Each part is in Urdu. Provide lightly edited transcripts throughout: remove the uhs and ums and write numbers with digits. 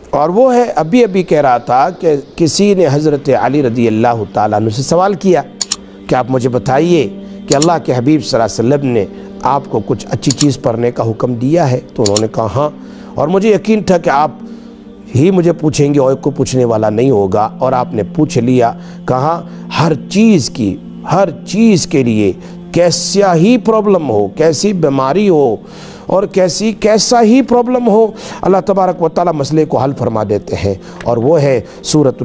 اور وہ ہے ابھی کہہ رہا تھا کہ کسی نے حضرت علی رضی اللہ تعالیٰ عنہ سے سوال کیا کہ آپ مجھے بتائیے کہ اللہ کے حبیب صلی اللہ علیہ وسلم نے آپ کو کچھ اچھی چیز پڑھنے کا حکم دیا ہے؟ تو انہوں نے کہا ہاں، اور مجھے یقین تھا کہ آپ ہی مجھے پوچھیں گے اور کوئی پوچھنے والا نہیں ہوگا، اور آپ نے پوچھ لیا۔ کہا ہر چیز کے لیے کیسا ہی پرابلم ہو، کیسی بیماری ہو اور کیسا ہی پرابلم ہو، اللہ تبارک و تعالیٰ مسئلے کو حل فرما دیتے ہیں، اور وہ ہے سورۃ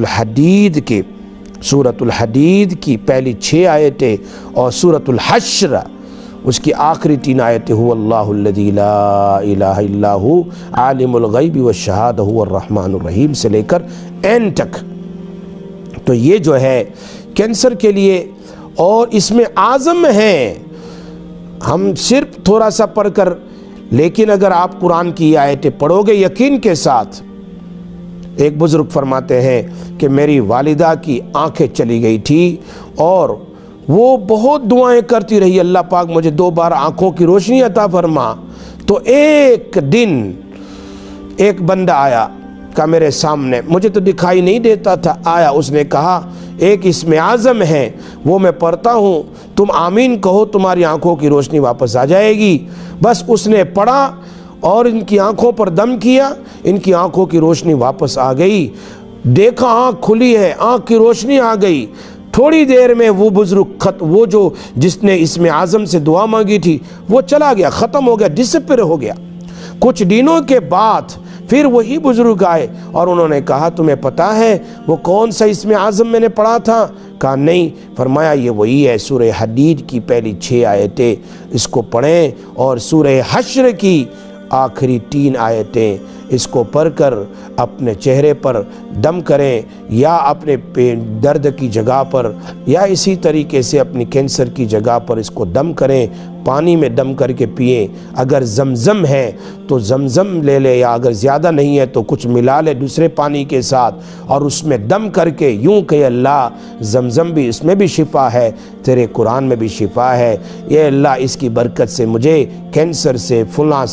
الحدید کی پہلی 6 آیتیں اور سورۃ الحشر اس کی آخری 3 آیتیں، هو اللہ الذی لا الہ الا هو عالم الغیب والشہادہ هو الرحمن الرحیم سے لے کر اینڈ تک۔ تو یہ جو ہے کینسر کے لیے اور اس میں اعظم ہیں، ہم صرف تھوڑا سا پڑھ کر، لیکن اگر آپ قرآن کی آیتیں پڑھو گے یقین کے ساتھ، ایک بزرگ فرماتے ہیں کہ میری والدہ کی آنکھیں چلی گئی تھی اور وہ بہت دعائیں کرتی رہی، اللہ پاک مجھے 2 بار آنکھوں کی روشنی عطا فرما۔ تو ایک دن ایک بندہ آیا کہ میرے سامنے، مجھے تو دکھائی نہیں دیتا تھا، آیا، اس نے کہا ایک اسم اعظم ہے وہ میں پڑھتا ہوں، تم آمین کہو تمہاری آنکھوں کی روشنی واپس آ جائے گی۔ بس اس نے پڑھا اور ان کی آنکھوں پر دم کیا، ان کی آنکھوں کی روشنی واپس آ گئی، دیکھا آنکھ کھلی ہے، آنکھ کی روشنی آ گئی۔ تھوڑی دیر میں وہ بزرگ وہ جو جس نے اسم اعظم سے دعا مانگی تھی وہ چلا گیا، ختم ہو گیا، ڈسپیئر ہو گیا۔ کچھ دنوں کے بعد پھر وہی بزرگ آئے اور انہوں نے کہا تمہیں پتہ ہے وہ کون سا اسم اعظم میں نے پڑھا تھا؟ کہا نہیں۔ فرمایا یہ وہی ہے، سورہ حدید کی پہلی 6 آیتیں اس کو پڑھیں اور سورہ حشر کی آخری 3 آیتیں اس کو پڑھ کر اپنے چہرے پر دم کریں، یا اپنے درد کی جگہ پر، یا اسی طریقے سے اپنی کینسر کی جگہ پر اس کو دم کریں، پانی میں دم کر کے پئیں۔ اگر زمزم ہے تو زمزم لے لے، یا اگر زیادہ نہیں ہے تو کچھ ملا لے دوسرے پانی کے ساتھ اور اس میں دم کر کے یوں کہ اللہ زمزم بھی، اس میں بھی شفا ہے، تیرے قرآن میں بھی شفا ہے، یہ اللہ اس کی برکت سے مجھے کینسر سے فلاں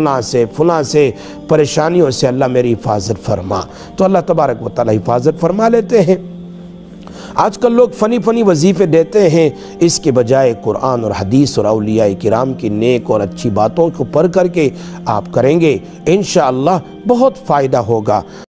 سے پریشانیوں سے اللہ میری حفاظت فرما۔ تو اللہ تبارک و تعالی حفاظت فرما لیتے ہیں۔ آج کل لوگ فنی وظیفے دیتے ہیں، اس کے بجائے قرآن اور حدیث اور اولیاء کرام کی نیک اور اچھی باتوں کو پڑھ کر کے آپ کریں گے، انشاءاللہ بہت فائدہ ہوگا۔